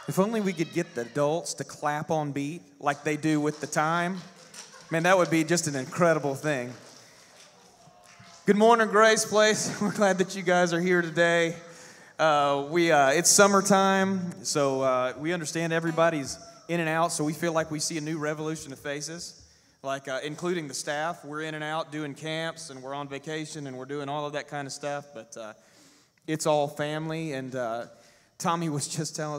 If only we could get the adults to clap on beat like they do with the time. Man, that would be just an incredible thing. Good morning, Grace Place. We're glad that you guys are here today. It's summertime, so we understand everybody's in and out, so we feel like we see a new revolution of faces, including the staff. We're in and out doing camps, and we're on vacation, and we're doing all of that kind of stuff, but it's all family, and Tommy was just telling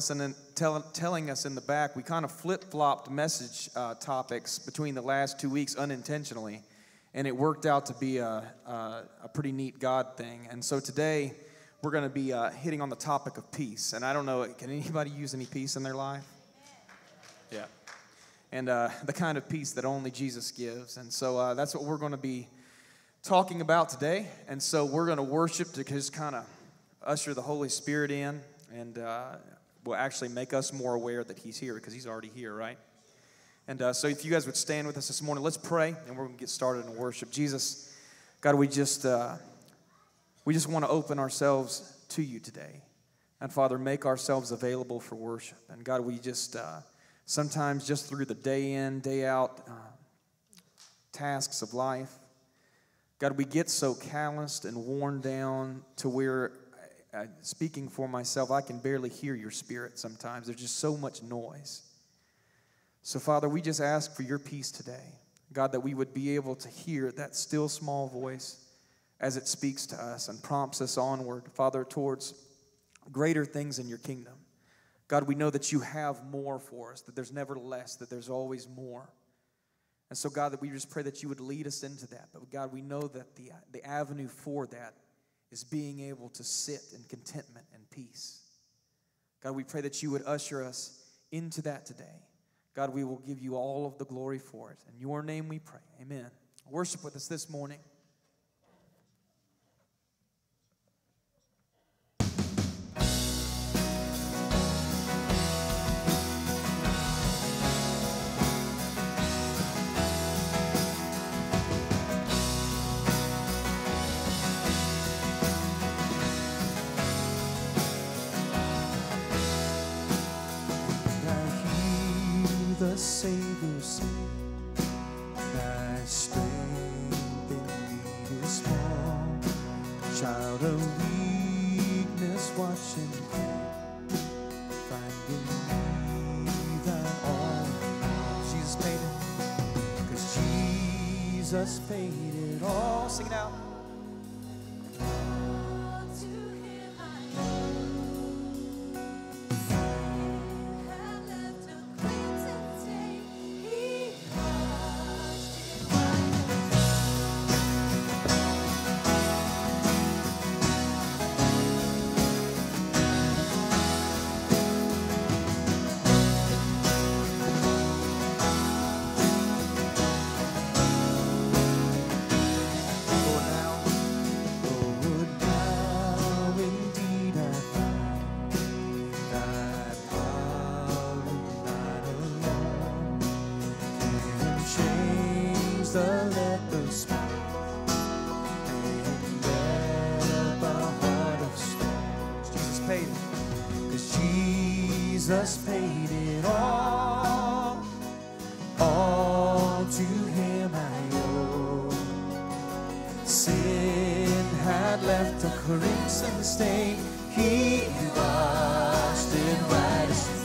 us in the back, we kind of flip-flopped message topics between the last 2 weeks unintentionally, and it worked out to be a pretty neat God thing. And so today, we're going to be hitting on the topic of peace. And I don't know, can anybody use any peace in their life? Yeah. And the kind of peace that only Jesus gives. And so that's what we're going to be talking about today. And so we're going to worship to just kind of usher the Holy Spirit in. And will actually make us more aware that he's here because he's already here, right? And so if you guys would stand with us this morning, let's pray, and we're going to get started in worship. Jesus, God, we just want to open ourselves to you today. And Father, make ourselves available for worship. And God, we just sometimes just through the day in, day out tasks of life, God, we get so calloused and worn down to where speaking for myself, I can barely hear your spirit sometimes. There's just so much noise. So, Father, we just ask for your peace today. God, that we would be able to hear that still small voice as it speaks to us and prompts us onward, Father, towards greater things in your kingdom. God, we know that you have more for us, that there's never less, that there's always more. And so, God, that we just pray that you would lead us into that. But, God, we know that the avenue for that is being able to sit in contentment and peace. God, we pray that you would usher us into that today. God, we will give you all of the glory for it. In your name we pray. Amen. Worship with us this morning. The Savior say, thy strength indeed is small. Child of weakness, watch and pray. Find in me thy all. Jesus paid it, 'cause Jesus paid it all. Sing it out. Jesus paid it all to him I owe. Sin had left a crimson stain, he washed it white as snow.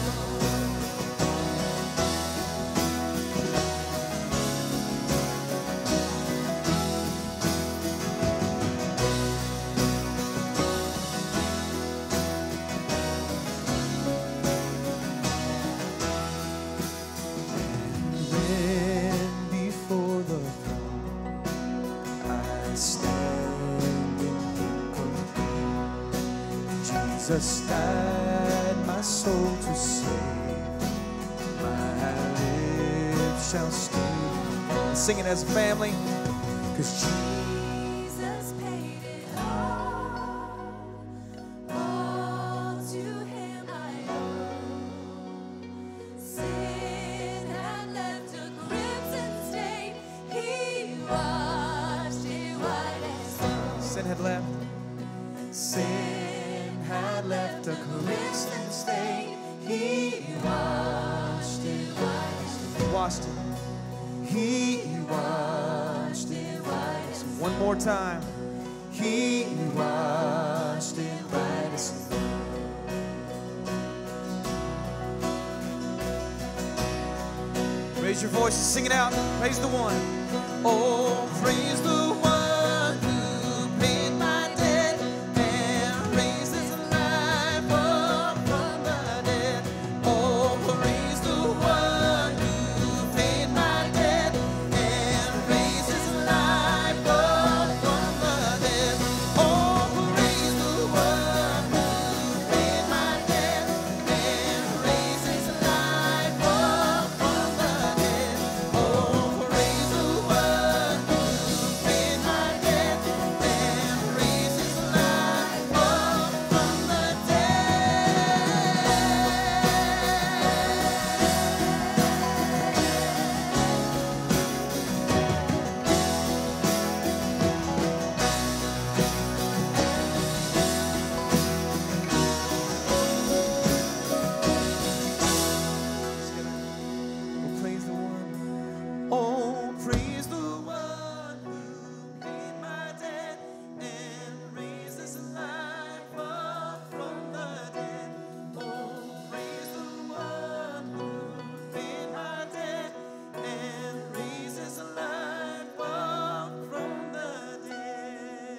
Jesus died my soul to save. My lips shall stay. Sing it as a family. 'Cause Jesus paid it all to him I owe. Sin had left a crimson stain, he washed it white as snow. Sin had left. Sin had left a crimson stain, He washed it white. He washed it. He washed it white. So one more time. He washed it white as snow. Raise your voices, sing it out. Praise the one. Oh, praise the one who paid my debt and raised his life up from the dead. Oh, praise the one who paid my debt and raised his life up from the dead. Oh, praise the one who paid my debt and raised his life up from the dead. Oh, praise the one who paid my debt and raised his life up from the Oh, praise the one. Oh, praise the one who paid my debt and raised his life up from the dead. Oh, praise the one who paid my debt and raised his life up from the dead.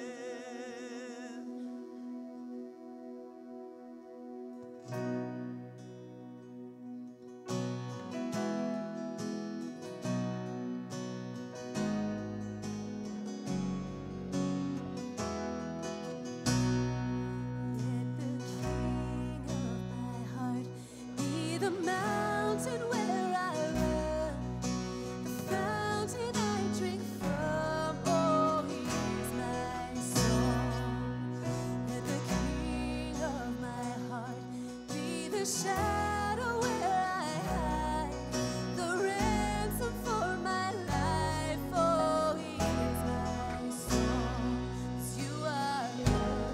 Let the king of my heart be the mountain where I run, the fountain I drink from. Oh, he is my song. Let the king of my heart be the shadow where I hide, the ransom for my life. Oh, he is my song. 'Cause you are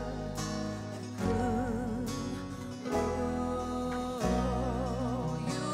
good. Oh, you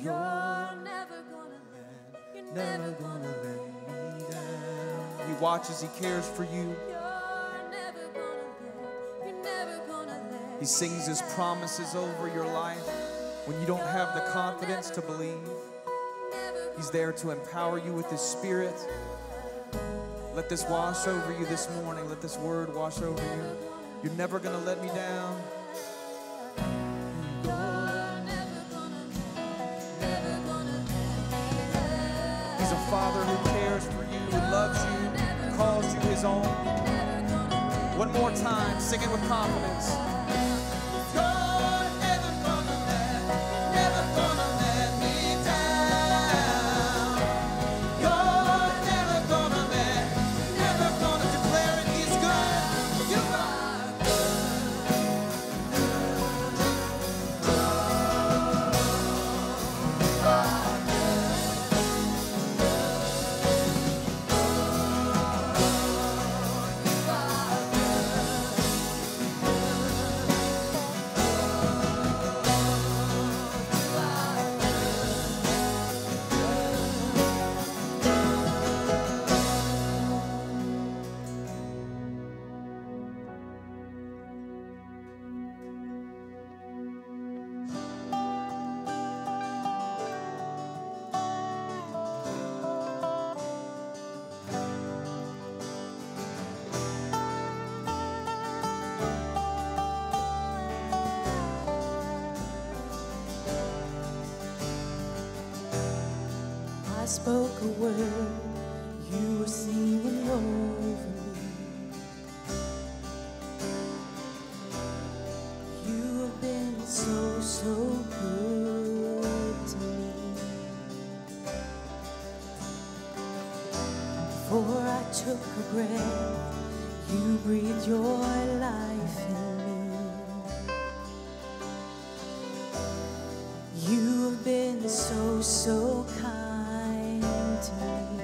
You're never gonna let, you're never gonna let me down. He watches, He cares for you. You're never gonna let, you're never gonna let. He sings His promises over your life when you don't have the confidence to believe. He's there to empower you with His Spirit. Let this wash over you this morning. Let this word wash over you. You're never going to let me down. He's a Father who cares for you, who loves you, calls you His own. One more time, sing it with confidence. I spoke a word, you were singing over me. You have been so, so good to me. Before I took a breath, you breathed your life in me. You have been so, so kind to me.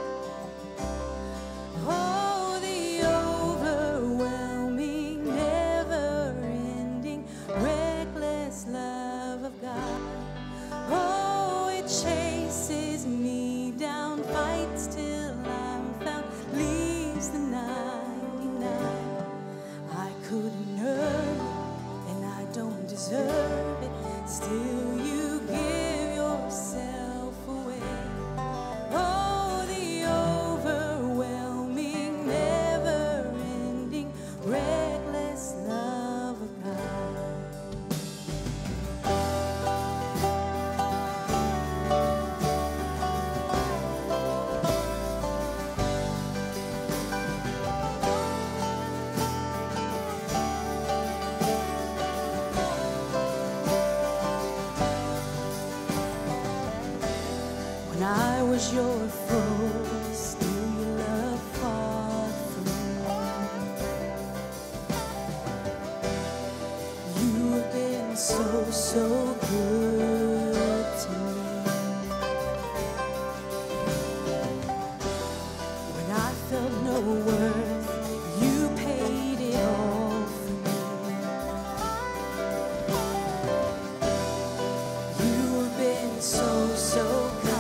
Oh, the overwhelming, never-ending, reckless love of God. Oh, it chases me down, fights till I'm found, leaves the 99. I couldn't earn it, and I don't deserve it. Still, you give yourself away. Oh, the overwhelming, never-ending, reckless love of God. When I was your foe, still your love fought for me. You have been so, so good to me. When I felt no worth, you paid it all for me. You have been so, so kind.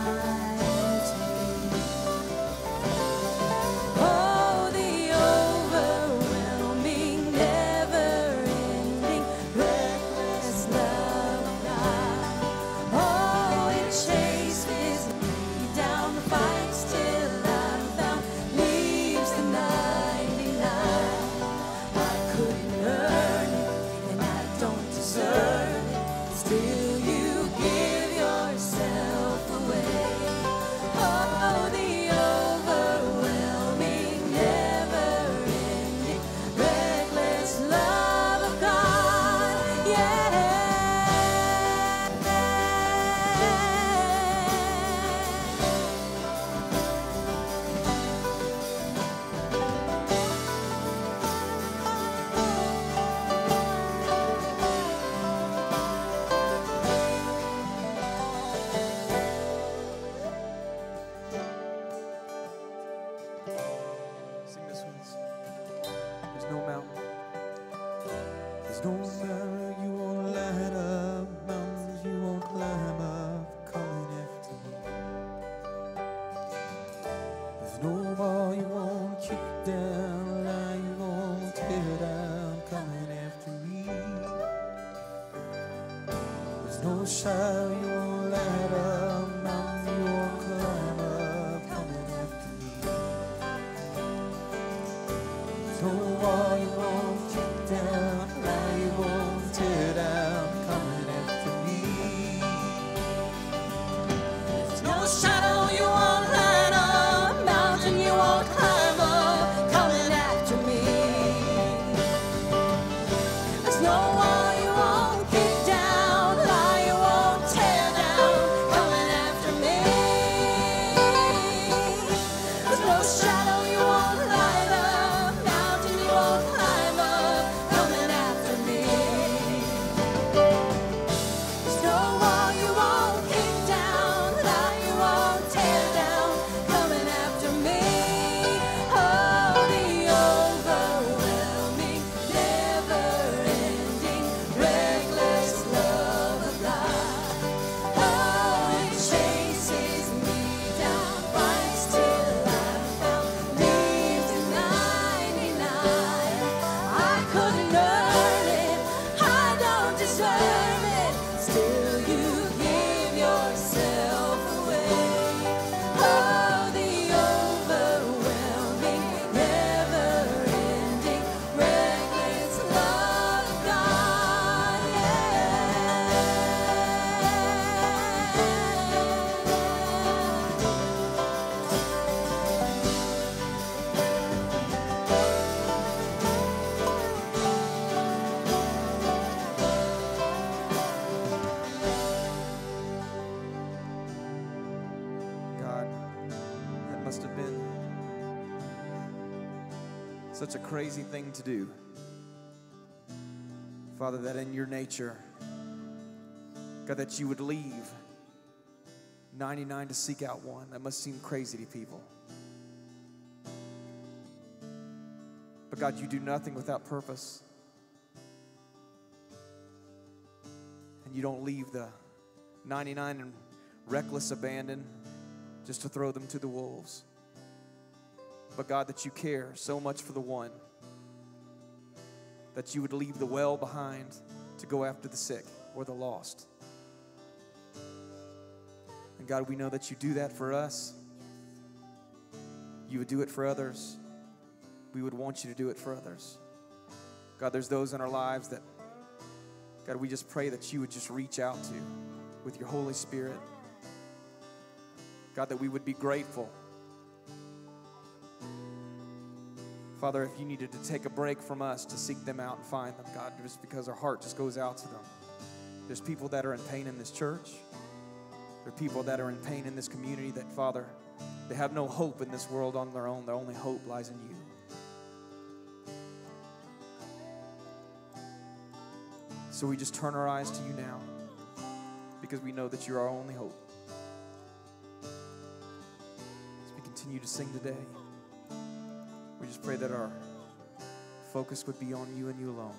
Oh, the overwhelming, never-ending, reckless love of God. Oh, it chases me down, fights till I'm found, leaves the 99. I couldn't earn it, and I don't deserve it. Still, you give your the shadow you won't light up, mountain you won't climb up, coming after me. There's no wall you won't kick down, lie you won't tear down, coming after me. There's no shadow you won't light up, mountain you won't climb up, coming after me. There's no wall you won't kick down, lie you won't tear down, coming after me. Oh, the overwhelming, never-ending, reckless love of God. Oh, it chases me down, fights till I'm found, leaves in 99. I couldn't earn it, I don't deserve it, still you give yourself away. Oh, the overwhelming, never-ending, reckless love of God, God, that must have been such a crazy thing to do. Father, that in your nature, God, that you would leave 99 to seek out one. That must seem crazy to people. But God, you do nothing without purpose. And you don't leave the 99 in reckless abandon just to throw them to the wolves. But God, that you care so much for the one, that you would leave the well behind to go after the sick or the lost. And God, we know that you do that for us. You would do it for others. We would want you to do it for others. God, there's those in our lives that, God, we just pray that you would just reach out to with your Holy Spirit. God, that we would be grateful. Father, if you needed to take a break from us to seek them out and find them, God, just because our heart just goes out to them. There's people that are in pain in this church. There are people that are in pain in this community that, Father, they have no hope in this world on their own. Their only hope lies in you. So we just turn our eyes to you now because we know that you're our only hope. As we continue to sing today, we just pray that our focus would be on you and you alone.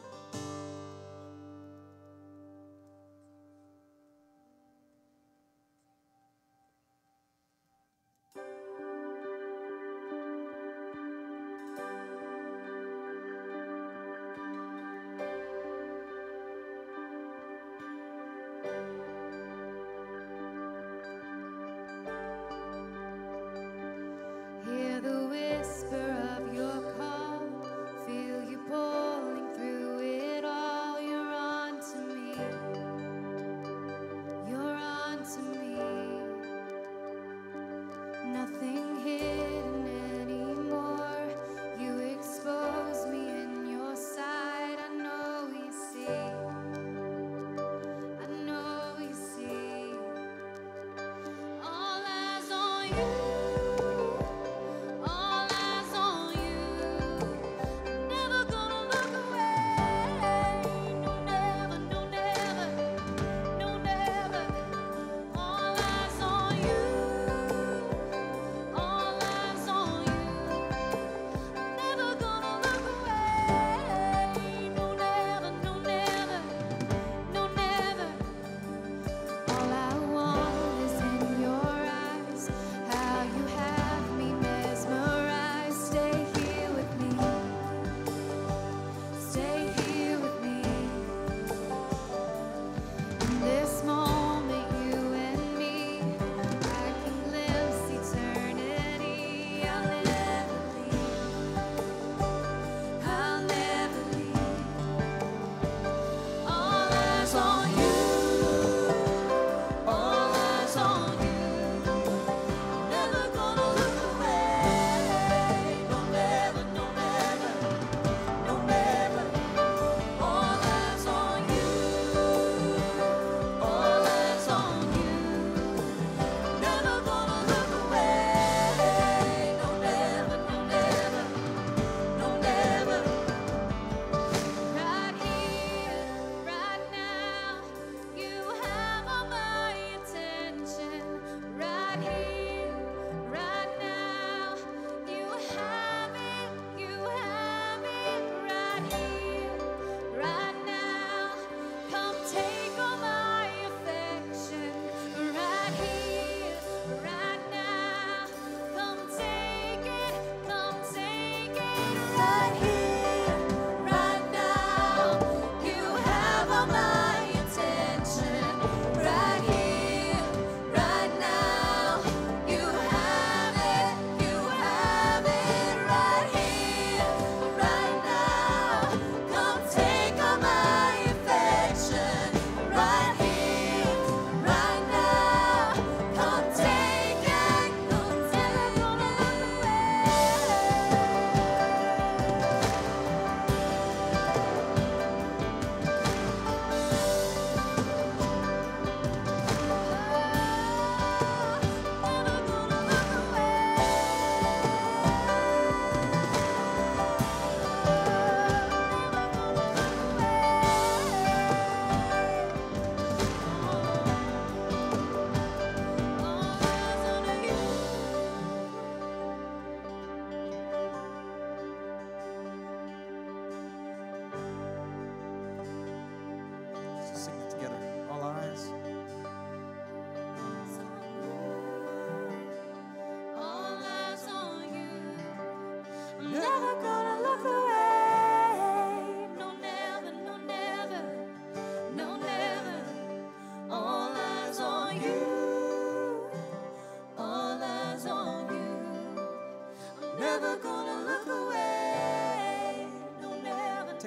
Hear the whisper of your call, feel you pulling through it all.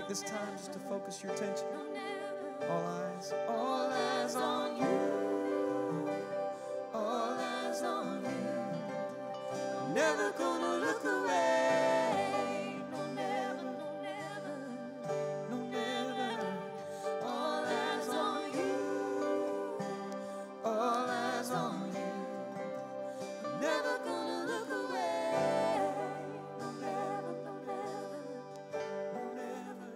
take this time just to focus your attention? no, never. All eyes on you. All eyes on you. I'm never gonna look away. No, never, no, never. No, never. All eyes on you. All eyes on you. I'm never gonna look away. No, never, no, never.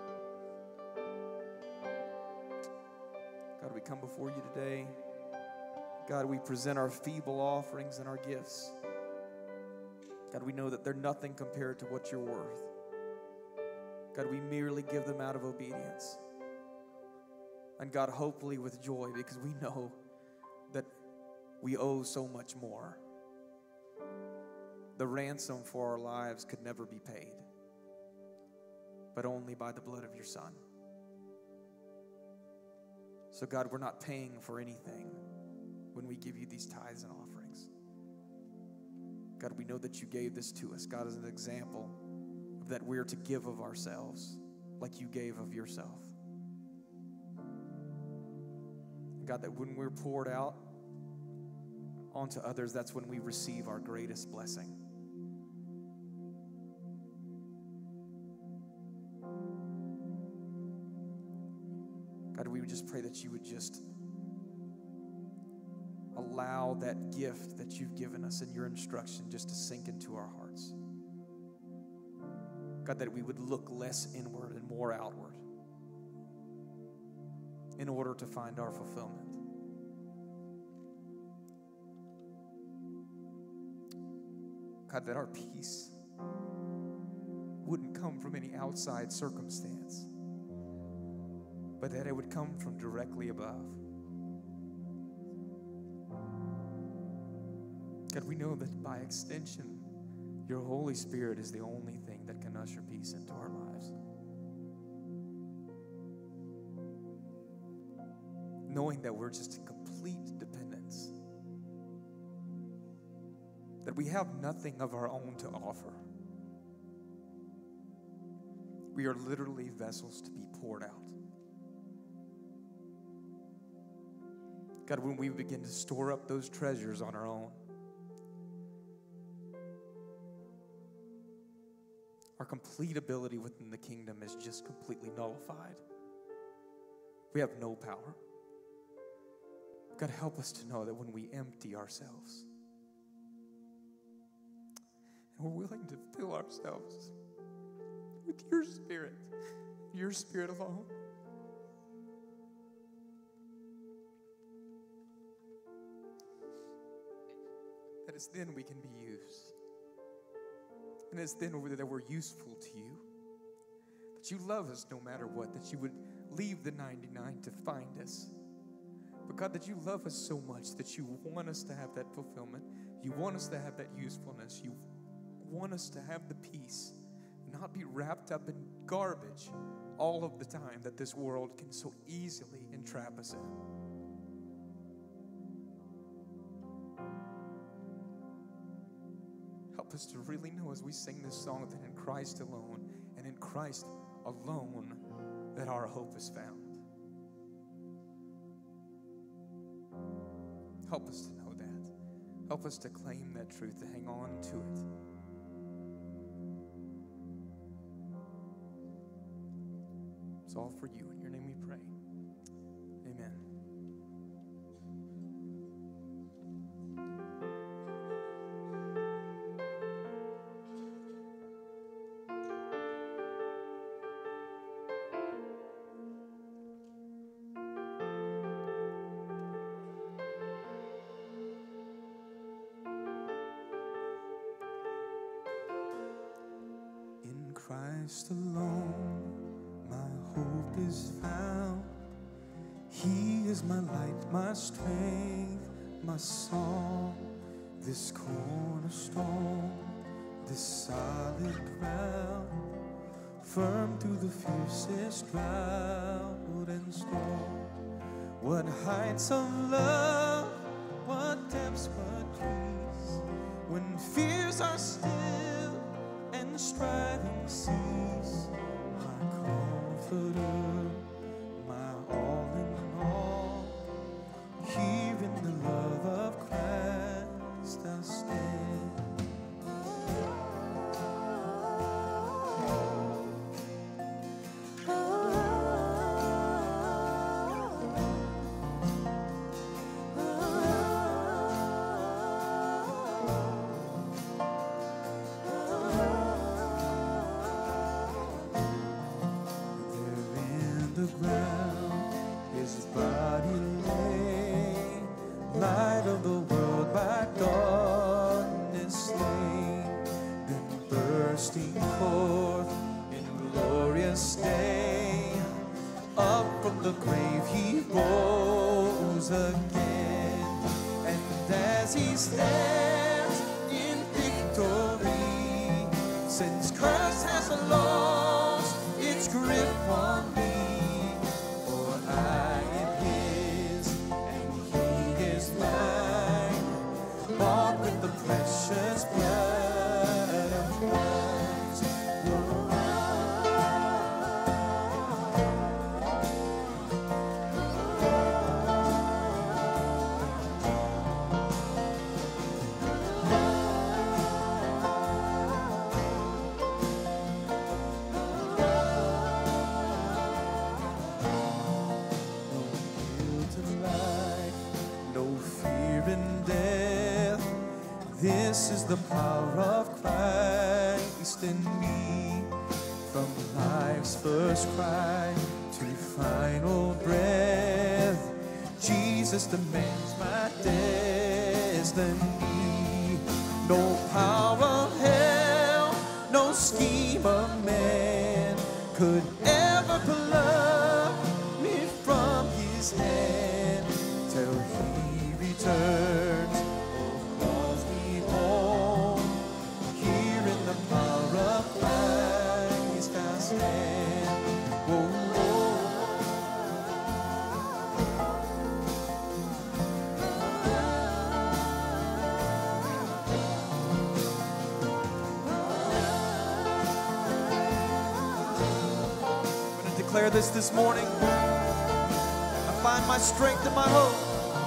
God, we come before you today. God, we present our feeble offerings and our gifts. God, we know that they're nothing compared to what you're worth. God, we merely give them out of obedience. And God, hopefully with joy, because we know that we owe so much more. The ransom for our lives could never be paid, but only by the blood of your Son. So God, we're not paying for anything when we give you these tithes and offerings. God, we know that you gave this to us, God, as an example of that we're to give of ourselves like you gave of yourself. God, that when we're poured out onto others, that's when we receive our greatest blessing. God, we would just pray that you would just allow that gift that you've given us in your instruction just to sink into our hearts. God, that we would look less inward and more outward in order to find our fulfillment. God, that our peace wouldn't come from any outside circumstance, but that it would come from directly above. God, we know that by extension, your Holy Spirit is the only thing that can usher peace into our lives. Knowing that we're just in complete dependence, that we have nothing of our own to offer. We are literally vessels to be poured out. God, when we begin to store up those treasures on our own, our complete ability within the kingdom is just completely nullified. We have no power. God, help us to know that when we empty ourselves and we're willing to fill ourselves with your Spirit alone, that it's then we can be used. And it's then that we're useful to you. That you love us no matter what. That you would leave the 99 to find us. But God, that you love us so much that you want us to have that fulfillment. You want us to have that usefulness. You want us to have the peace. Not be wrapped up in garbage all of the time that this world can so easily entrap us in. Help us to really know as we sing this song that in Christ alone and in Christ alone that our hope is found. Help us to know that. Help us to claim that truth, to hang on to it. It's all for you. In your name we pray. Amen. Christ alone, my hope is found. He is my light, my strength, my song. This cornerstone, this solid ground, firm through the fiercest drought and storm. What heights of love, what depths, what peace, when fears are still and striving cease, my call light of the world by darkness slain, then bursting forth in glorious day, up from the grave he rose again, and as he stands in victory, since curse has lost its grip on me, for I am his and he is mine, bought with the precious blood of Christ. This is the power of Christ in me, from life's first cry to final breath. Jesus demands my destiny. No power of hell, no scheme of man could ever pluck me from his hand till he returns. Declare this morning. I find my strength and my hope.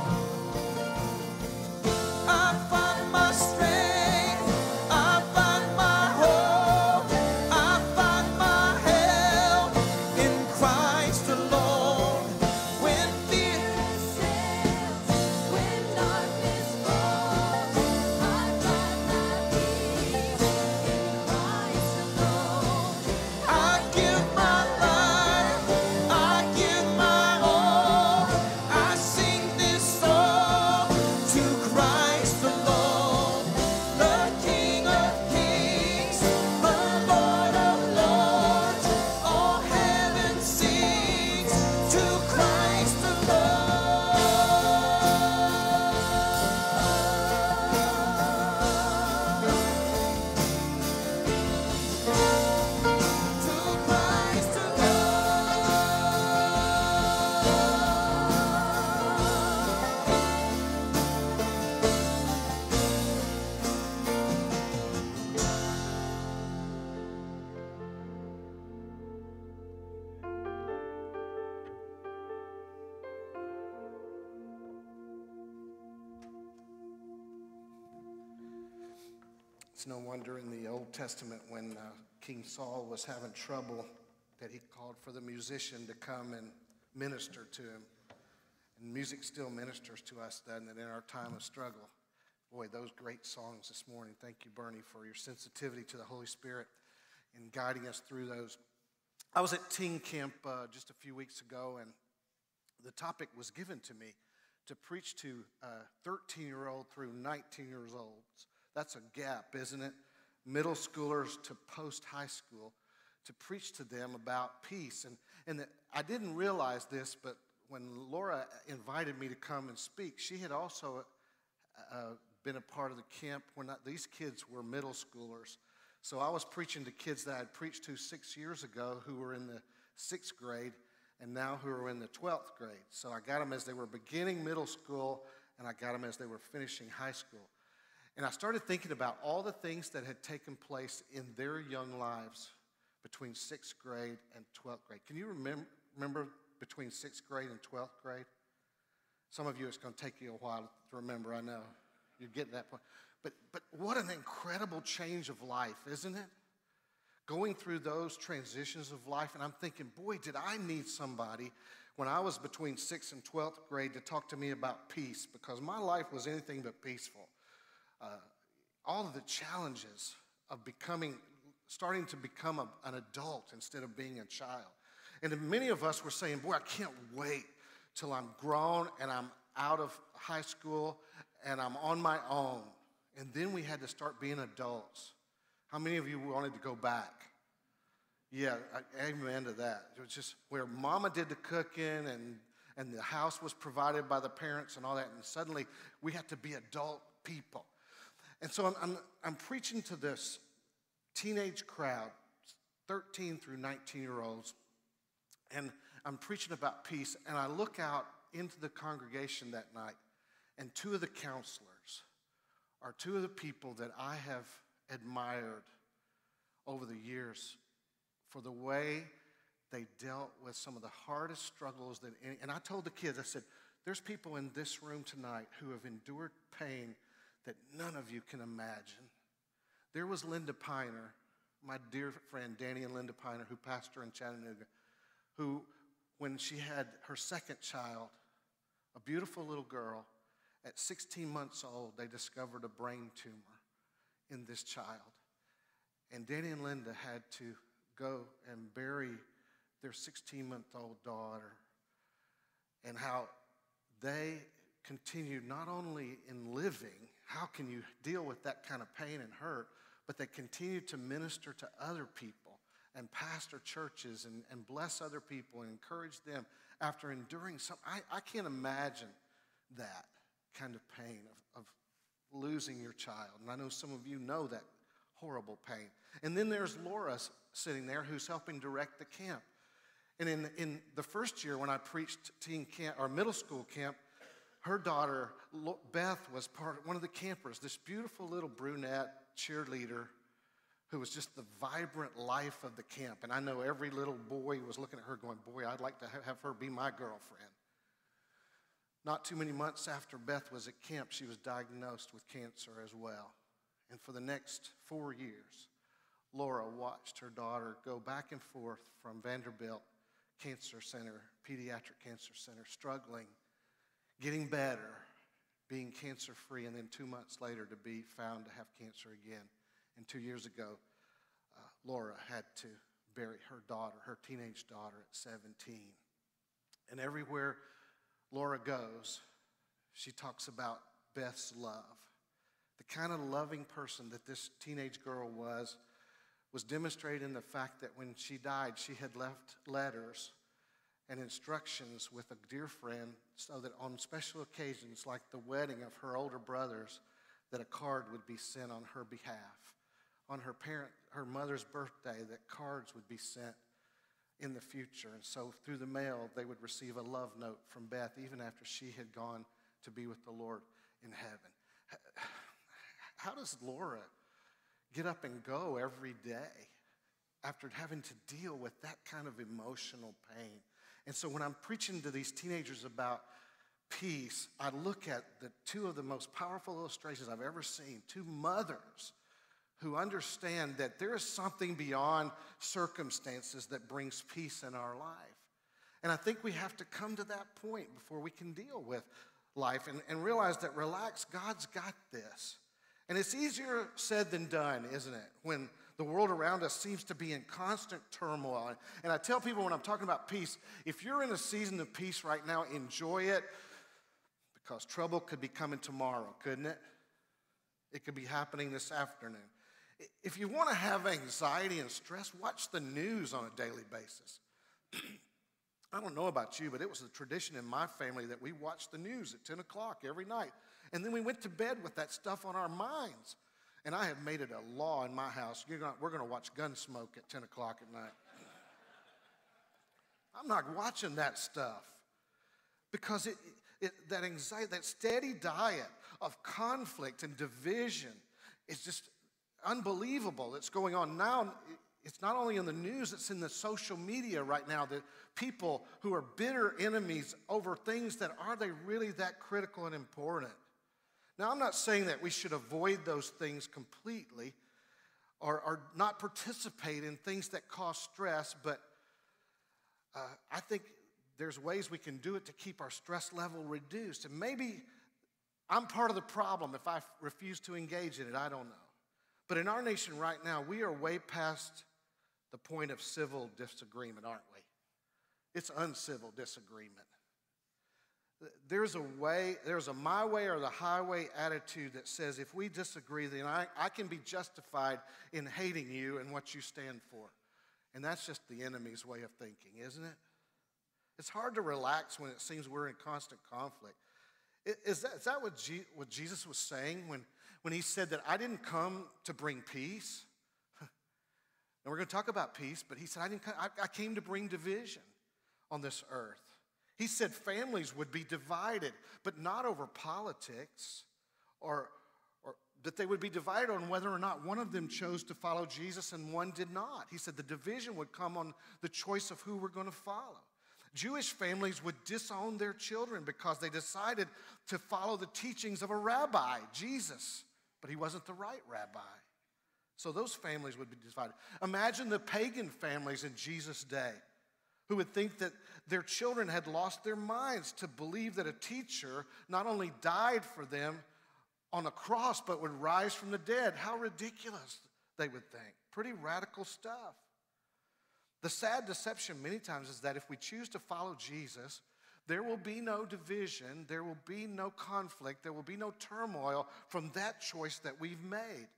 I find my strength. I find my hope. I find my help in Christ alone. When fear assails, when darkness falls, I find my peace in Christ alone. I give my life, I give my all. I sing this song to Christ alone, the King of Kings, the Lord of Lords. All heaven sings to Christ alone. To Christ It's no wonder in the Old Testament when King Saul was having trouble that he called for the musician to come and minister to him. And music still ministers to us, doesn't it, in our time of struggle. Boy, those great songs this morning. Thank you, Bernie, for your sensitivity to the Holy Spirit and guiding us through those. I was at teen camp just a few weeks ago, and the topic was given to me to preach to 13-year-old through 19 years old. That's a gap, isn't it? Middle schoolers to post-high school, to preach to them about peace. And I didn't realize this, but when Laura invited me to come and speak, she had also been a part of the camp when these kids were middle schoolers. So I was preaching to kids that I had preached to 6 years ago who were in the 6th grade and now who are in the 12th grade. So I got them as they were beginning middle school, and I got them as they were finishing high school. And I started thinking about all the things that had taken place in their young lives between 6th grade and 12th grade. Can you remember between 6th grade and 12th grade? Some of you, it's going to take you a while to remember, I know. You're getting that point. But what an incredible change of life, isn't it? Going through those transitions of life, and I'm thinking, boy, did I need somebody when I was between 6th and 12th grade to talk to me about peace, because my life was anything but peaceful. All of the challenges of starting to become an adult instead of being a child. And many of us were saying, boy, I can't wait till I'm grown and I'm out of high school and I'm on my own. And then we had to start being adults. How many of you wanted to go back? Yeah, amen to that. It was just where mama did the cooking and the house was provided by the parents and all that. And suddenly we had to be adult people. And so I'm preaching to this teenage crowd, 13 through 19-year-olds. And I'm preaching about peace. And I look out into the congregation that night. And two of the counselors are two of the people that I have admired over the years for the way they dealt with some of the hardest struggles that any, and I told the kids, I said, there's people in this room tonight who have endured pain that none of you can imagine. There was Linda Piner, my dear friend Danny and Linda Piner, who pastor in Chattanooga, who, when she had her second child, a beautiful little girl, at 16 months old, they discovered a brain tumor in this child. And Danny and Linda had to go and bury their 16-month-old daughter, and how they continued not only in living, how can you deal with that kind of pain and hurt, but they continued to minister to other people and pastor churches and bless other people and encourage them after enduring some. I can't imagine that kind of pain of losing your child. And I know some of you know that horrible pain. And then there's Laura sitting there who's helping direct the camp. And in the first year when I preached teen camp or middle school camp, her daughter, Beth, was one of the campers, this beautiful little brunette cheerleader who was just the vibrant life of the camp. And I know every little boy was looking at her going, boy, I'd like to have her be my girlfriend. Not too many months after Beth was at camp, she was diagnosed with cancer as well. And for the next 4 years, Laura watched her daughter go back and forth from Vanderbilt Cancer Center, Pediatric Cancer Center, struggling, getting better, being cancer-free, and then 2 months later to be found to have cancer again. And 2 years ago, Laura had to bury her daughter, her teenage daughter at 17. And everywhere Laura goes, she talks about Beth's love. The kind of loving person that this teenage girl was demonstrated in the fact that when she died, she had left letters and instructions with a dear friend so that on special occasions like the wedding of her older brothers, that a card would be sent on her behalf. On her mother's birthday, that cards would be sent in the future. And so through the mail, they would receive a love note from Beth even after she had gone to be with the Lord in heaven. How does Laura get up and go every day after having to deal with that kind of emotional pain? And so when I'm preaching to these teenagers about peace, I look at the two of the most powerful illustrations I've ever seen, two mothers who understand that there is something beyond circumstances that brings peace in our life. And I think we have to come to that point before we can deal with life and realize that, relax, God's got this. And it's easier said than done, isn't it? When the world around us seems to be in constant turmoil. And I tell people when I'm talking about peace, if you're in a season of peace right now, enjoy it, because trouble could be coming tomorrow, couldn't it? It could be happening this afternoon. If you want to have anxiety and stress, watch the news on a daily basis. I don't know about you, but it was a tradition in my family that we watched the news at 10 o'clock every night. And then we went to bed with that stuff on our minds. And I have made it a law in my house. We're going to watch Gunsmoke at 10 o'clock at night. I'm not watching that stuff because that anxiety, that steady diet of conflict and division is just unbelievable that's going on now. It's not only in the news, it's in the social media right now, that people who are bitter enemies over things that are they really that critical and important? Now, I'm not saying that we should avoid those things completely or not participate in things that cause stress, but I think there's ways we can do it to keep our stress level reduced. And maybe I'm part of the problem if I refuse to engage in it. I don't know. But in our nation right now, we are way past the point of civil disagreement, aren't we? It's uncivil disagreement. There's a my way or the highway attitude that says if we disagree, then I can be justified in hating you and what you stand for. And that's just the enemy's way of thinking, isn't it? It's hard to relax when it seems we're in constant conflict. Is that what Jesus was saying when he said that I didn't come to bring peace? And we're going to talk about peace, but he said I came to bring division on this earth. He said families would be divided, but not over politics, or that they would be divided on whether or not one of them chose to follow Jesus and one did not. He said the division would come on the choice of who we're going to follow. Jewish families would disown their children because they decided to follow the teachings of a rabbi, Jesus, but he wasn't the right rabbi. So those families would be divided. Imagine the pagan families in Jesus' day who would think that their children had lost their minds to believe that a teacher not only died for them on a cross, but would rise from the dead. How ridiculous, they would think. Pretty radical stuff. The sad deception many times is that if we choose to follow Jesus, there will be no division, there will be no conflict, there will be no turmoil from that choice that we've made.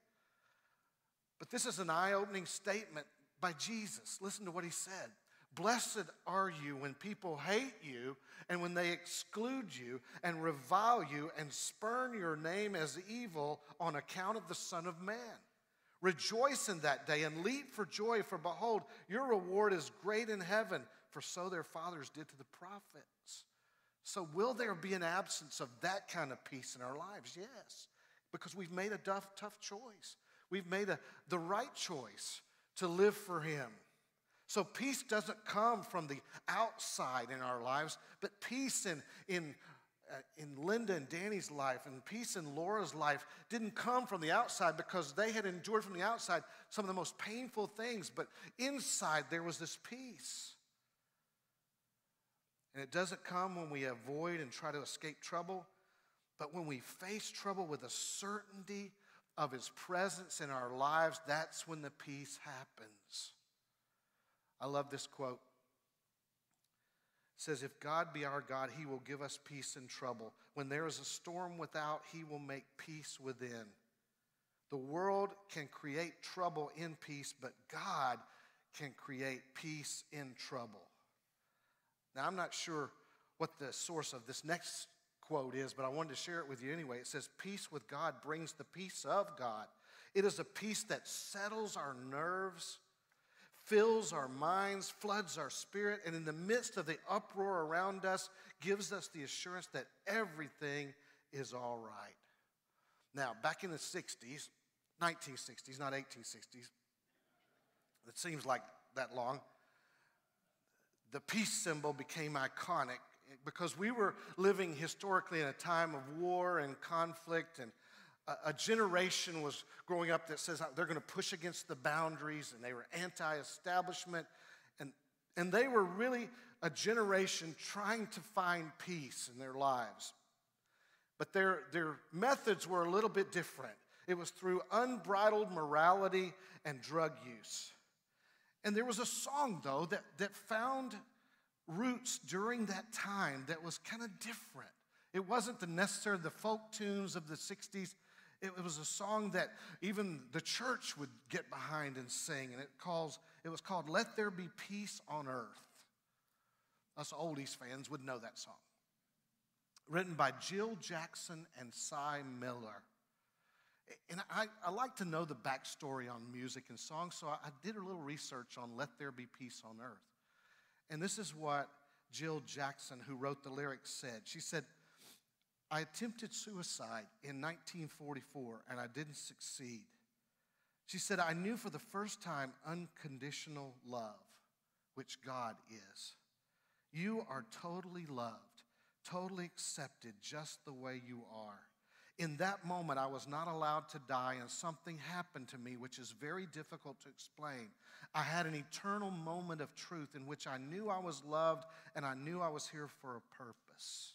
But this is an eye-opening statement by Jesus. Listen to what he said. Blessed are you when people hate you and when they exclude you and revile you and spurn your name as evil on account of the Son of Man. Rejoice in that day and leap for joy, for behold, your reward is great in heaven, for so their fathers did to the prophets. So will there be an absence of that kind of peace in our lives? Yes, because we've made a tough choice. We've made the right choice to live for him. So peace doesn't come from the outside in our lives, but peace in Linda and Danny's life and peace in Laura's life didn't come from the outside because they had endured from the outside some of the most painful things, but inside there was this peace. And it doesn't come when we avoid and try to escape trouble, but when we face trouble with a certainty of his presence in our lives, that's when the peace happens. I love this quote. It says, if God be our God, he will give us peace in trouble. When there is a storm without, he will make peace within. The world can create trouble in peace, but God can create peace in trouble. Now, I'm not sure what the source of this next quote is, but I wanted to share it with you anyway. It says, peace with God brings the peace of God. It is a peace that settles our nerves, fills our minds, floods our spirit, and in the midst of the uproar around us, gives us the assurance that everything is all right. Now, back in the 60s, 1960s, not 1860s, it seems like that long, the peace symbol became iconic because we were living historically in a time of war and conflict, and a generation was growing up that says they're going to push against the boundaries, and they were anti-establishment, and they were really a generation trying to find peace in their lives. But their methods were a little bit different. It was through unbridled morality and drug use. And there was a song, though, that found roots during that time that was kind of different. It wasn't necessarily the folk tunes of the 60s. It was a song that even the church would get behind and sing, and it was called Let There Be Peace on Earth. Us oldies fans would know that song. Written by Jill Jackson and Cy Miller. And I like to know the backstory on music and songs, so I did a little research on Let There Be Peace on Earth. And this is what Jill Jackson, who wrote the lyrics, said. She said, I attempted suicide in 1944, and I didn't succeed. She said, I knew for the first time unconditional love, which God is. You are totally loved, totally accepted just the way you are. In that moment, I was not allowed to die, and something happened to me which is very difficult to explain. I had an eternal moment of truth in which I knew I was loved, and I knew I was here for a purpose.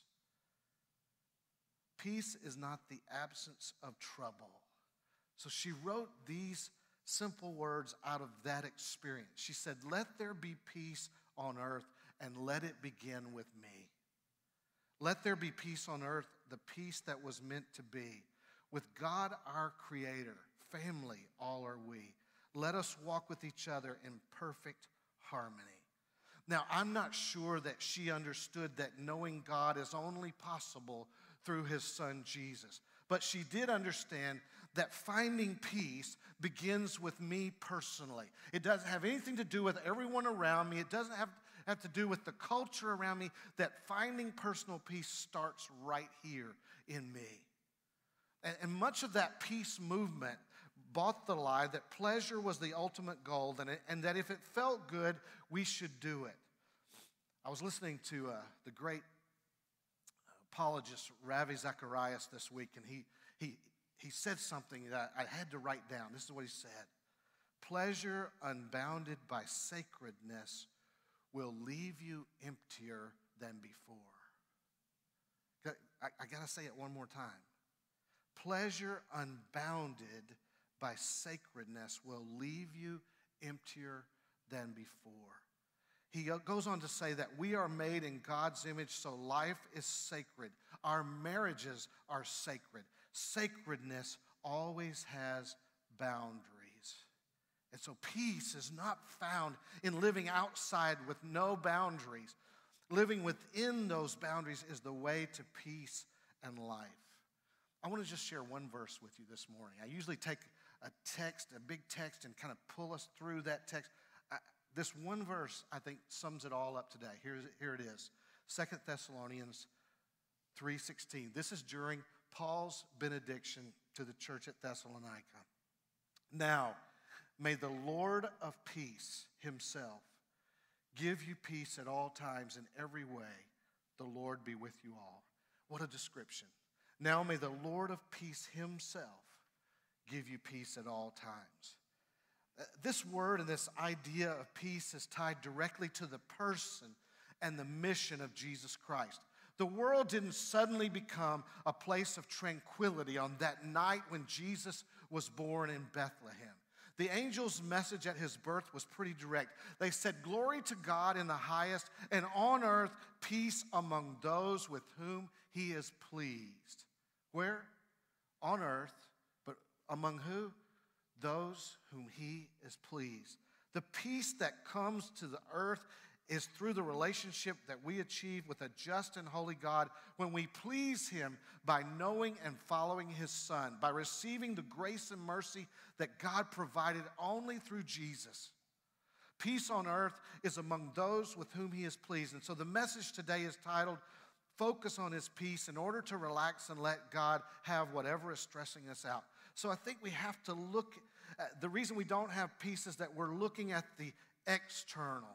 Peace is not the absence of trouble. So she wrote these simple words out of that experience. She said, let there be peace on earth, and let it begin with me. Let there be peace on earth, the peace that was meant to be. With God our Creator, family all are we. Let us walk with each other in perfect harmony. Now, I'm not sure that she understood that knowing God is only possible through his son Jesus. But she did understand that finding peace begins with me personally. It doesn't have anything to do with everyone around me. It doesn't have to do with the culture around me. That finding personal peace starts right here in me. And much of that peace movement bought the lie that pleasure was the ultimate goal and that if it felt good, we should do it. I was listening to the great apologist Ravi Zacharias this week, and he said something that I had to write down. This is what he said. Pleasure unbounded by sacredness will leave you emptier than before. I got to say it one more time. Pleasure unbounded by sacredness will leave you emptier than before. He goes on to say that we are made in God's image, so life is sacred. Our marriages are sacred. Sacredness always has boundaries. And so peace is not found in living outside with no boundaries. Living within those boundaries is the way to peace and life. I want to just share one verse with you this morning. I usually take a text, a big text, and kind of pull us through that text. This one verse, I think, sums it all up today. Here it is, 2 Thessalonians 3:16. This is during Paul's benediction to the church at Thessalonica. Now, may the Lord of peace himself give you peace at all times in every way. The Lord be with you all. What a description. Now may the Lord of peace himself give you peace at all times. This word and this idea of peace is tied directly to the person and the mission of Jesus Christ. The world didn't suddenly become a place of tranquility on that night when Jesus was born in Bethlehem. The angel's message at his birth was pretty direct. They said, "Glory to God in the highest, and on earth peace among those with whom he is pleased." Where? On earth, but among who? Those whom he is pleased. The peace that comes to the earth is through the relationship that we achieve with a just and holy God when we please him by knowing and following his son, by receiving the grace and mercy that God provided only through Jesus. Peace on earth is among those with whom he is pleased. And so the message today is titled, Focus on his peace in order to relax and let God have whatever is stressing us out. So I think we have to look at, the reason we don't have peace is that we're looking at the external.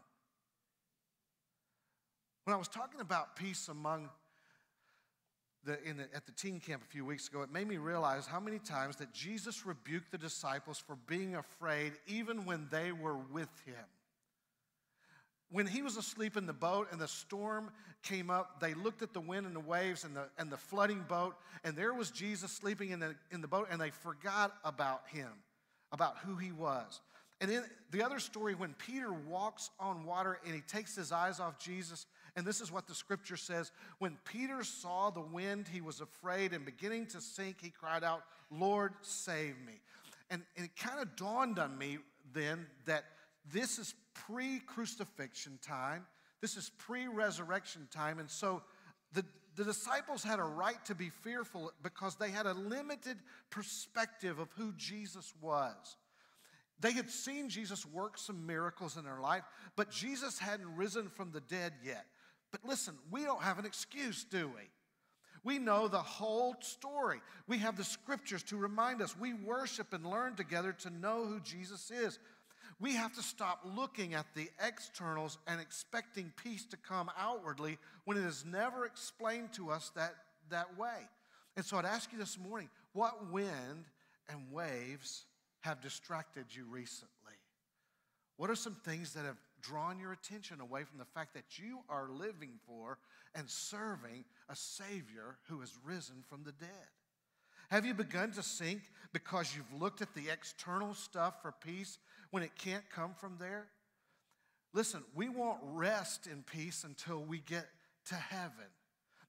When I was talking about peace among at the teen camp a few weeks ago, it made me realize how many times that Jesus rebuked the disciples for being afraid even when they were with him. When he was asleep in the boat and the storm came up, they looked at the wind and the waves and the flooding boat, and there was Jesus sleeping in the boat, and they forgot about him, about who he was. And in the other story, when Peter walks on water and he takes his eyes off Jesus, and this is what the scripture says, when Peter saw the wind, he was afraid, and beginning to sink, he cried out, "Lord, save me." And it kind of dawned on me then that this is pre-crucifixion time. This is pre-resurrection time. And so the disciples had a right to be fearful because they had a limited perspective of who Jesus was. They had seen Jesus work some miracles in their life, but Jesus hadn't risen from the dead yet. But listen, we don't have an excuse, do we? We know the whole story. We have the scriptures to remind us. We worship and learn together to know who Jesus is. We have to stop looking at the externals and expecting peace to come outwardly when it is never explained to us that way. And so I'd ask you this morning, what wind and waves have distracted you recently? What are some things that have drawn your attention away from the fact that you are living for and serving a Savior who has risen from the dead? Have you begun to sink because you've looked at the external stuff for peace when it can't come from there? Listen, we won't rest in peace until we get to heaven.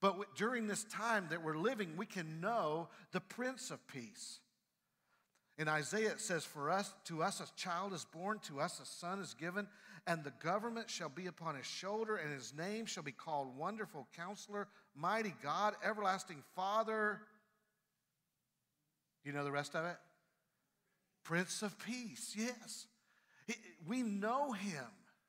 But during this time that we're living, we can know the Prince of Peace. In Isaiah, it says, to us a child is born, to us a son is given, and the government shall be upon his shoulder, and his name shall be called Wonderful Counselor, Mighty God, Everlasting Father. You know the rest of it? Prince of Peace, yes. We know him.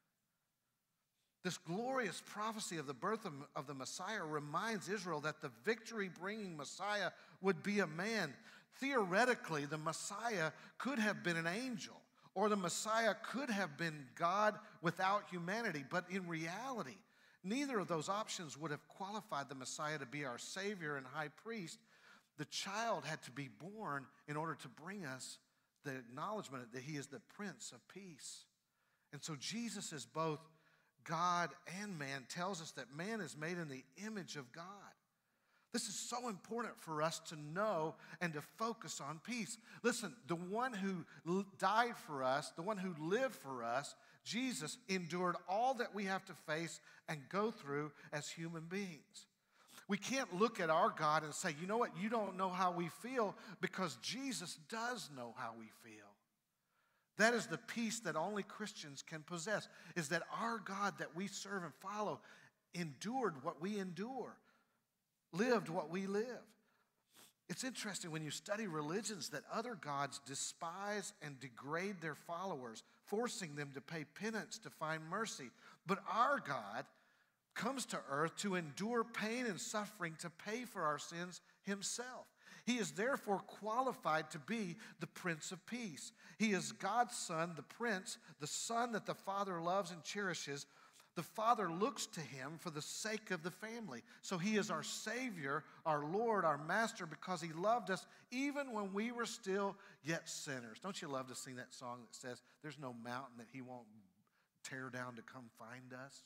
This glorious prophecy of the birth of the Messiah reminds Israel that the victory-bringing Messiah would be a man. Theoretically, the Messiah could have been an angel, or the Messiah could have been God without humanity. But in reality, neither of those options would have qualified the Messiah to be our Savior and High Priest. The child had to be born in order to bring us the acknowledgement that he is the Prince of Peace. And so Jesus is both God and man, tells us that man is made in the image of God. This is so important for us to know and to focus on peace. Listen, the one who died for us, the one who lived for us, Jesus endured all that we have to face and go through as human beings. We can't look at our God and say, you know what, you don't know how we feel, because Jesus does know how we feel. That is the peace that only Christians can possess, is that our God that we serve and follow endured what we endure, lived what we live. It's interesting when you study religions that other gods despise and degrade their followers, forcing them to pay penance to find mercy. But our God comes to earth to endure pain and suffering to pay for our sins himself. He is therefore qualified to be the Prince of Peace. He is God's Son, the Prince, the Son that the Father loves and cherishes. The Father looks to him for the sake of the family. So he is our Savior, our Lord, our Master, because he loved us even when we were still yet sinners. Don't you love to sing that song that says, there's no mountain that he won't tear down to come find us?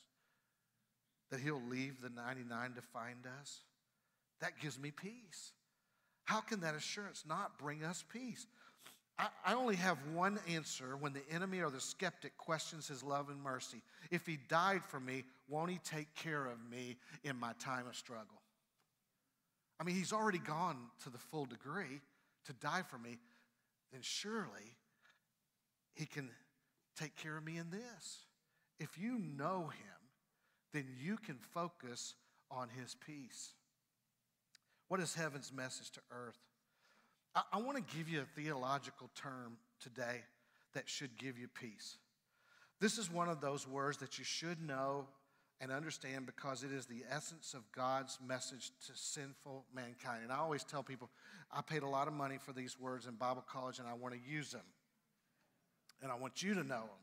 That he'll leave the 99 to find us? That gives me peace. How can that assurance not bring us peace? I only have one answer when the enemy or the skeptic questions his love and mercy. If he died for me, won't he take care of me in my time of struggle? I mean, he's already gone to the full degree to die for me. Then surely he can take care of me in this. If you know him, then you can focus on his peace. What is heaven's message to earth? I want to give you a theological term today that should give you peace. This is one of those words that you should know and understand because it is the essence of God's message to sinful mankind. And I always tell people, I paid a lot of money for these words in Bible college and I want to use them. And I want you to know them.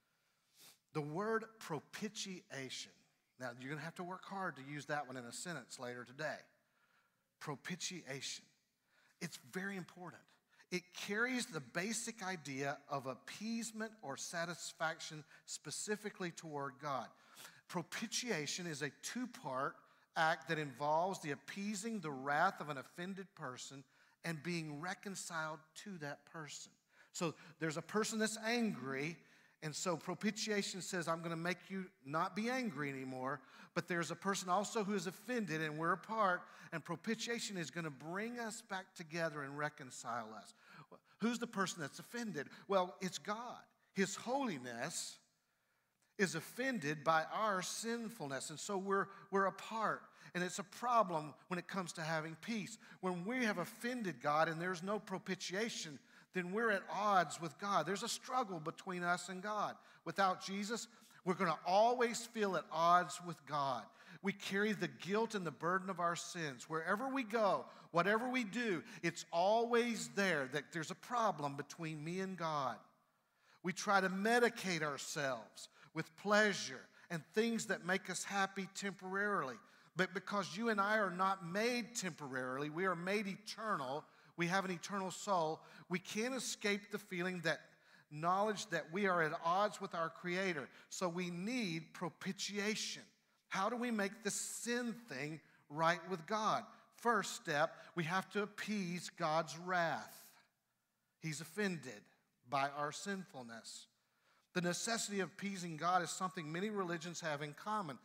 The word propitiation. Now, you're going to have to work hard to use that one in a sentence later today. Propitiation. It's very important. It carries the basic idea of appeasement or satisfaction specifically toward God. Propitiation is a two-part act that involves the appeasing the wrath of an offended person and being reconciled to that person. So there's a person that's angry, and so propitiation says, I'm going to make you not be angry anymore. But there's a person also who is offended, and we're apart. And propitiation is going to bring us back together and reconcile us. Who's the person that's offended? Well, it's God. His holiness is offended by our sinfulness. And so we're apart. And it's a problem when it comes to having peace. When we have offended God and there's no propitiation, then we're at odds with God. There's a struggle between us and God. Without Jesus, we're going to always feel at odds with God. We carry the guilt and the burden of our sins. Wherever we go, whatever we do, it's always there that there's a problem between me and God. We try to medicate ourselves with pleasure and things that make us happy temporarily. But because you and I are not made temporarily, we are made eternal. We have an eternal soul. We can't escape the feeling that knowledge that we are at odds with our Creator. So we need propitiation. How do we make the sin thing right with God? First step, we have to appease God's wrath. He's offended by our sinfulness. The necessity of appeasing God is something many religions have in common.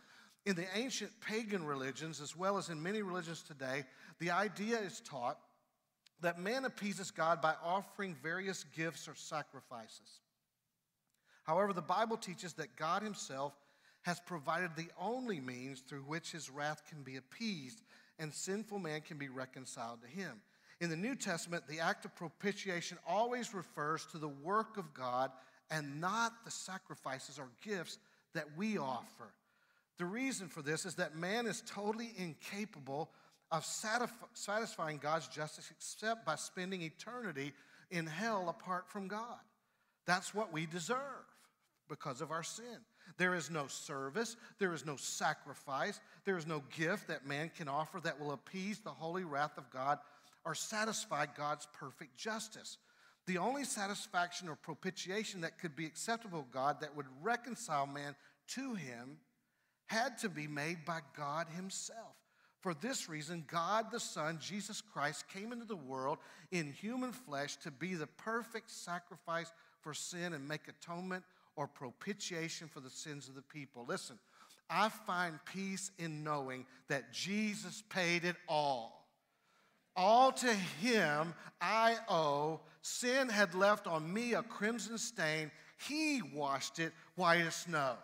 In the ancient pagan religions, as well as in many religions today, the idea is taught that man appeases God by offering various gifts or sacrifices. However, the Bible teaches that God himself has provided the only means through which his wrath can be appeased and sinful man can be reconciled to him. In the New Testament, the act of propitiation always refers to the work of God and not the sacrifices or gifts that we offer. The reason for this is that man is totally incapable of satisfying God's justice except by spending eternity in hell apart from God. That's what we deserve because of our sin. There is no service, there is no sacrifice, there is no gift that man can offer that will appease the holy wrath of God or satisfy God's perfect justice. The only satisfaction or propitiation that could be acceptable to God that would reconcile man to him had to be made by God himself. For this reason, God the Son, Jesus Christ, came into the world in human flesh to be the perfect sacrifice for sin and make atonement or propitiation for the sins of the people. Listen, I find peace in knowing that Jesus paid it all. All to him I owe. Sin had left on me a crimson stain. He washed it white as snow.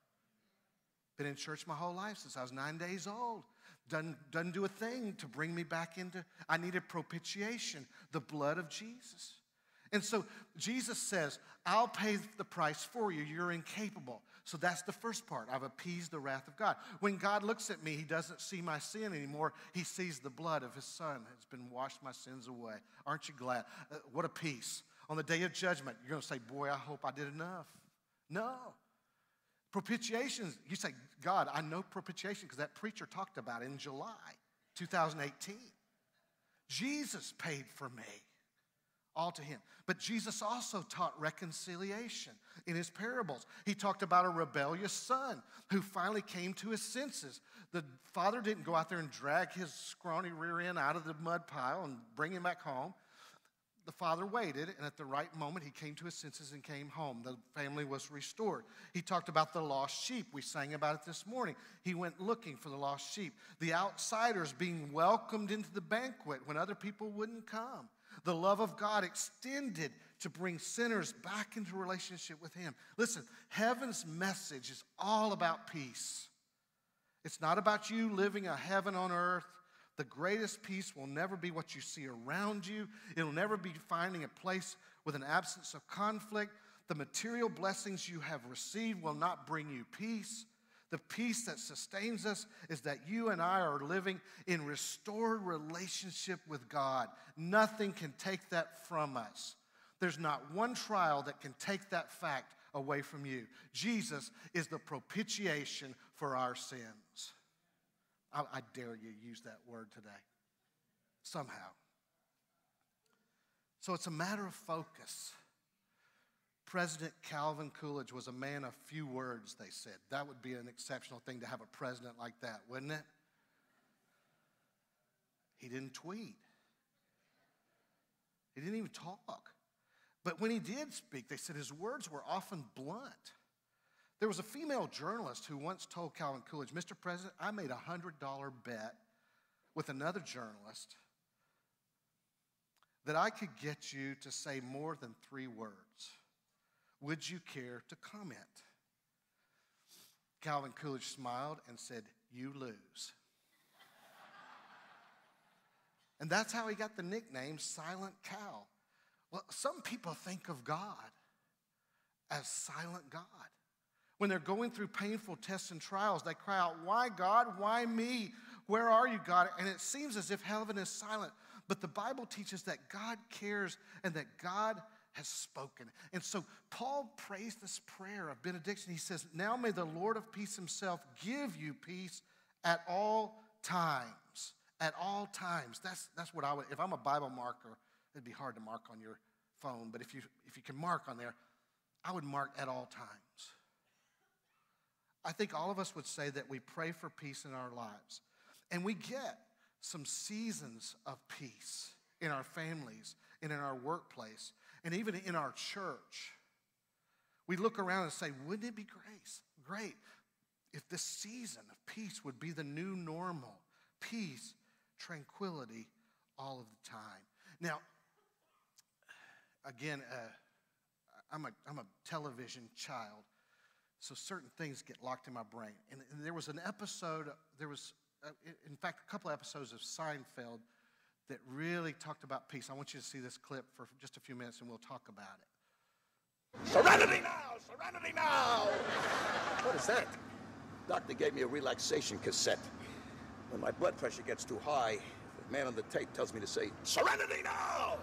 Been in church my whole life since I was 9 days old. Doesn't do a thing to bring me back into, I needed propitiation, the blood of Jesus. And so Jesus says, I'll pay the price for you. You're incapable. So that's the first part. I've appeased the wrath of God. When God looks at me, he doesn't see my sin anymore. He sees the blood of his Son has been washed my sins away. Aren't you glad? What a peace. On the day of judgment, you're going to say, boy, I hope I did enough. No. Propitiation, you say, God, I know propitiation because that preacher talked about it in July 2018. Jesus paid for me, all to him. But Jesus also taught reconciliation in his parables. He talked about a rebellious son who finally came to his senses. The father didn't go out there and drag his scrawny rear end out of the mud pile and bring him back home. The father waited, and at the right moment, he came to his senses and came home. The family was restored. He talked about the lost sheep. We sang about it this morning. He went looking for the lost sheep. The outsiders being welcomed into the banquet when other people wouldn't come. The love of God extended to bring sinners back into relationship with him. Listen, heaven's message is all about peace. It's not about you living a heaven on earth. The greatest peace will never be what you see around you. It'll never be finding a place with an absence of conflict. The material blessings you have received will not bring you peace. The peace that sustains us is that you and I are living in restored relationship with God. Nothing can take that from us. There's not one trial that can take that fact away from you. Jesus is the propitiation for our sins. I dare you use that word today, somehow. So it's a matter of focus. President Calvin Coolidge was a man of few words, they said. That would be an exceptional thing to have a president like that, wouldn't it? He didn't tweet. He didn't even talk. But when he did speak, they said his words were often blunt. There was a female journalist who once told Calvin Coolidge, Mr. President, I made a $100 bet with another journalist that I could get you to say more than 3 words. Would you care to comment? Calvin Coolidge smiled and said, you lose. And that's how he got the nickname Silent Cal. Well, some people think of God as silent God. When they're going through painful tests and trials, they cry out, why God? Why me? Where are you, God? And it seems as if heaven is silent. But the Bible teaches that God cares and that God has spoken. And so Paul prays this prayer of benediction. He says, now may the Lord of peace himself give you peace at all times. At all times. That's what I would, if I'm a Bible marker, it'd be hard to mark on your phone. But if you can mark on there, I would mark at all times. I think all of us would say that we pray for peace in our lives. And we get some seasons of peace in our families and in our workplace and even in our church. We look around and say, wouldn't it be great if this season of peace would be the new normal. Peace, tranquility, all of the time. Now, again, I'm a television child, so certain things get locked in my brain. And there was an episode, in fact, a couple episodes of Seinfeld that really talked about peace. I want you to see this clip for just a few minutes, and we'll talk about it. Serenity now! Serenity now! What is that? Doctor gave me a relaxation cassette. When my blood pressure gets too high, the man on the tape tells me to say, Serenity now!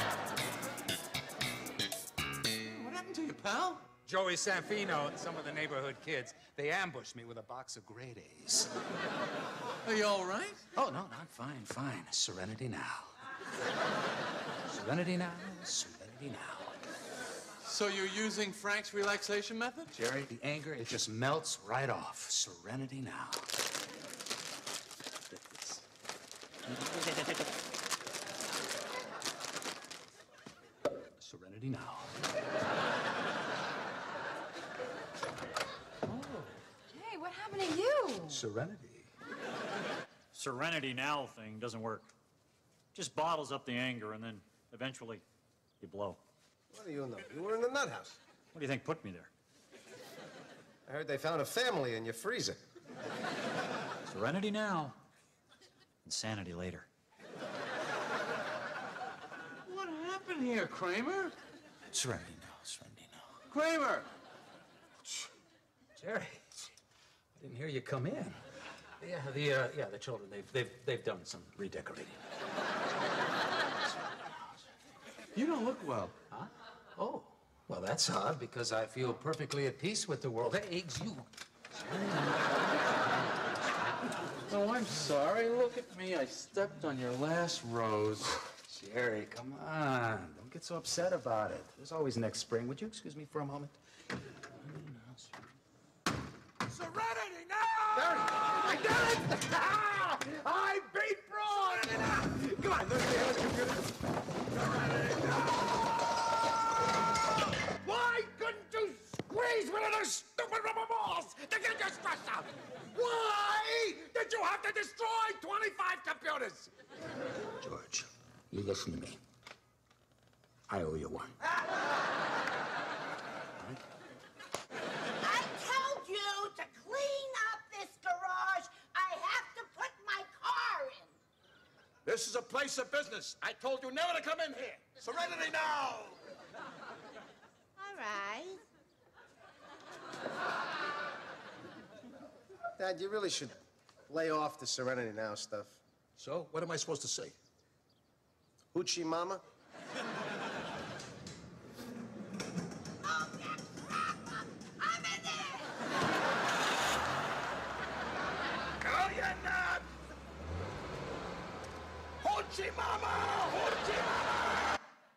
What happened to you, pal? Joey Sanfino and some of the neighborhood kids, they ambushed me with a box of grade A's. Are you all right? Oh, no, I'm fine. Serenity now. Serenity now, serenity now. So you're using Frank's relaxation method? Jerry, the anger, it just melts right off. Serenity now. Serenity now. Hey, what happened to you? Serenity. Serenity now thing doesn't work. Just bottles up the anger and then eventually you blow. What do you know? You were in the nut house. What do you think put me there? I heard they found a family in your freezer. Serenity now, insanity later. What happened here, Kramer? Serenity now, serenity now. Kramer! Jerry, I didn't hear you come in. Yeah, the children, they've done some redecorating. You don't look well. Huh? Oh, well, that's odd because I feel perfectly at peace with the world. Hey, Eggs, you. Oh, I'm sorry. Look at me. I stepped on your last rose. Jerry, come on. Don't get so upset about it. There's always next spring. Would you excuse me for a moment? Serenity now! There, I did it! I beat Braun! Come on, there's the other computer. Serenity now! Why couldn't you squeeze one of those stupid rubber balls to get your stress out? Why did you have to destroy 25 computers? George, you listen to me. I owe you one. I told you to clean up this garage. I have to put my car in. This is a place of business. I told you never to come in here. Serenity now! All right. Dad, you really should lay off the Serenity Now stuff. So, what am I supposed to say? Hoochie Mama? Oh, get crap up. I'm in there. No, you're not! Hoochie Mama! Hoochie Mama!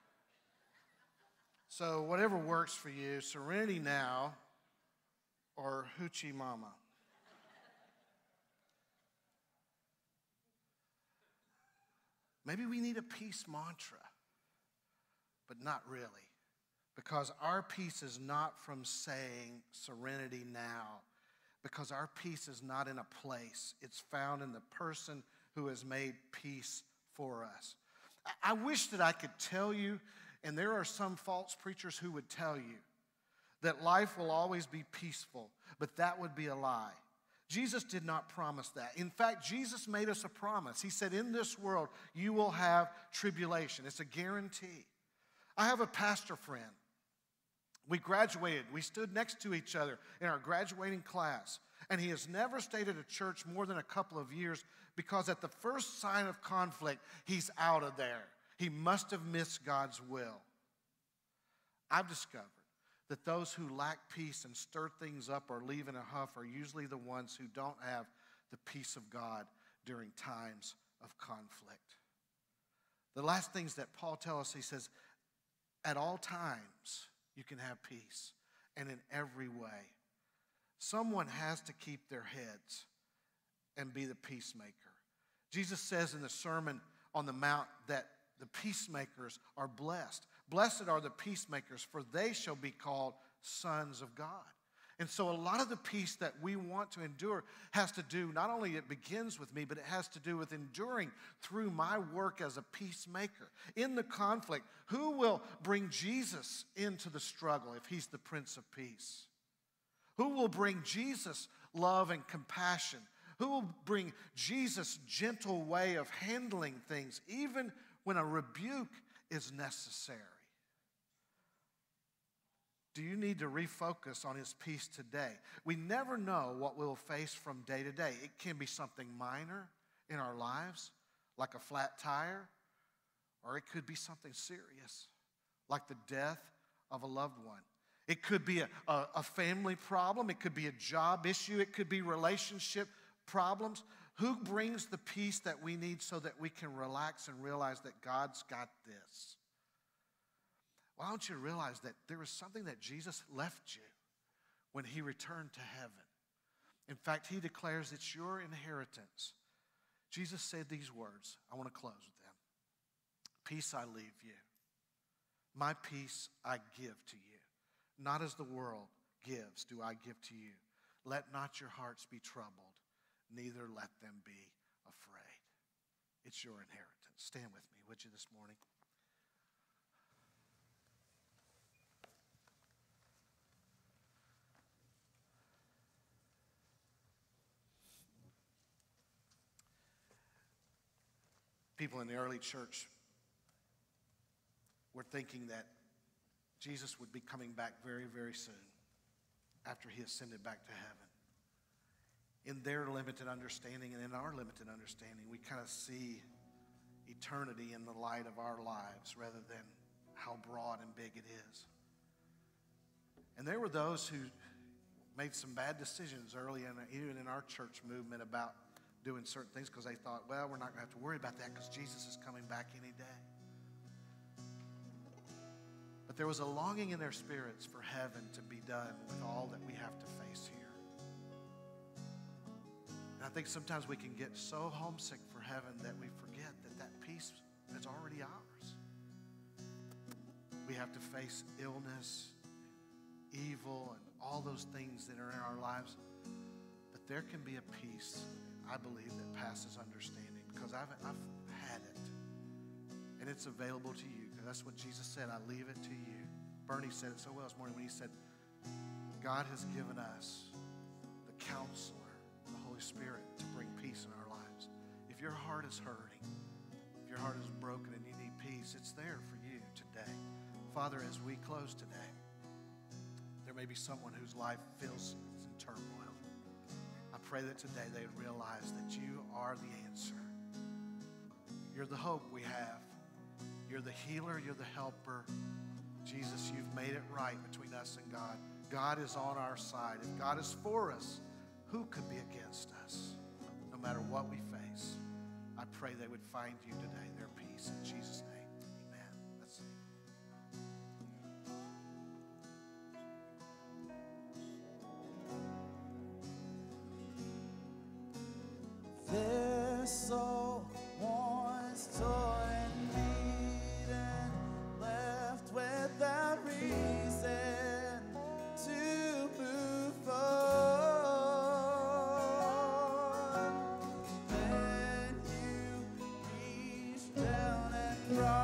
So whatever works for you, Serenity Now or Hoochie Mama. Maybe we need a peace mantra, but not really. Because our peace is not from saying serenity now. Because our peace is not in a place. It's found in the person who has made peace for us. I wish that I could tell you, and there are some false preachers who would tell you, that life will always be peaceful, but that would be a lie. Jesus did not promise that. In fact, Jesus made us a promise. He said, in this world, you will have tribulation. It's a guarantee. I have a pastor friend. We graduated. We stood next to each other in our graduating class. And he has never stayed at a church more than a couple of years because at the first sign of conflict, he's out of there. He must have missed God's will. I've discovered that those who lack peace and stir things up or leave in a huff are usually the ones who don't have the peace of God during times of conflict. The last things that Paul tells us, he says, at all times you can have peace, and in every way. Someone has to keep their heads and be the peacemaker. Jesus says in the Sermon on the Mount that the peacemakers are blessed. Blessed are the peacemakers, for they shall be called sons of God. And so a lot of the peace that we want to endure has to do, not only it begins with me, but it has to do with enduring through my work as a peacemaker. In the conflict, who will bring Jesus into the struggle if he's the Prince of Peace? Who will bring Jesus love and compassion? Who will bring Jesus' gentle way of handling things, even when a rebuke is necessary? Do you need to refocus on his peace today? We never know what we'll face from day to day. It can be something minor in our lives, like a flat tire, or it could be something serious, like the death of a loved one. It could be a family problem. It could be a job issue. It could be relationship problems. Who brings the peace that we need so that we can relax and realize that God's got this? Why don't you realize that there was something that Jesus left you when he returned to heaven? In fact, he declares it's your inheritance. Jesus said these words. I want to close with them. Peace I leave you. My peace I give to you. Not as the world gives do I give to you. Let not your hearts be troubled, neither let them be afraid. It's your inheritance. Stand with me, would you, this morning? People in the early church were thinking that Jesus would be coming back very, very soon after he ascended back to heaven. In their limited understanding and in our limited understanding, we kind of see eternity in the light of our lives rather than how broad and big it is. And there were those who made some bad decisions early in, even in our church movement, about doing certain things because they thought, well, we're not going to have to worry about that because Jesus is coming back any day. But there was a longing in their spirits for heaven to be done with all that we have to face here. And I think sometimes we can get so homesick for heaven that we forget that that peace is already ours. We have to face illness, evil, and all those things that are in our lives. But there can be a peace, I believe, that passes understanding because I've had it. And it's available to you. That's what Jesus said. I leave it to you. Bernie said it so well this morning when he said, God has given us the counselor, the Holy Spirit, to bring peace in our lives. If your heart is hurting, if your heart is broken and you need peace, it's there for you today. Father, as we close today, there may be someone whose life feels in turmoil. I pray that today they would realize that you are the answer. You're the hope we have. You're the healer. You're the helper. Jesus, you've made it right between us and God. God is on our side. If God is for us, who could be against us? No matter what we face, I pray they would find you today, their peace. In Jesus' name, amen. Let's sing. This soul once torn and beaten, left without reason to move on. Then you reached down and brought